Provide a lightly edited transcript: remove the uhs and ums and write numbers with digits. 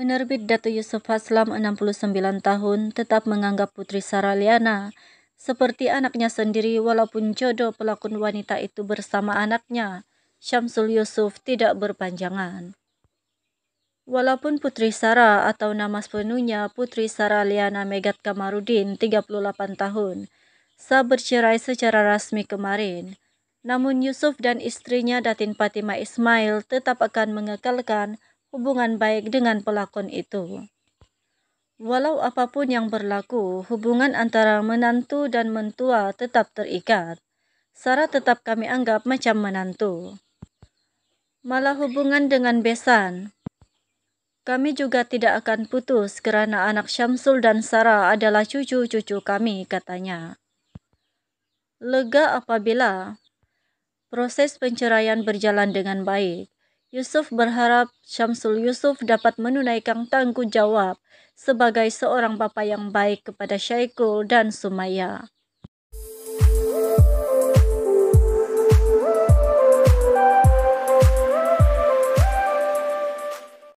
Penerbit Dato' Yusuf Haslam 69 tahun tetap menganggap Putri Sarah Liana seperti anaknya sendiri walaupun jodoh pelakon wanita itu bersama anaknya, Syamsul Yusuf, tidak berpanjangan. Walaupun Putri Sarah atau nama penuhnya Putri Sarah Liana Megat Kamarudin 38 tahun, sah bercerai secara rasmi kemarin, namun Yusuf dan istrinya Datin Fatimah Ismail tetap akan mengekalkan hubungan baik dengan pelakon itu. Walau apapun yang berlaku, hubungan antara menantu dan mentua tetap terikat. Sarah tetap kami anggap macam menantu. Malah hubungan dengan besan, kami juga tidak akan putus kerana anak Syamsul dan Sarah adalah cucu-cucu kami, katanya. Lega apabila proses penceraian berjalan dengan baik, Yusuf berharap Syamsul Yusuf dapat menunaikan tanggung jawab sebagai seorang bapa yang baik kepada Syaikul dan Sumayyah.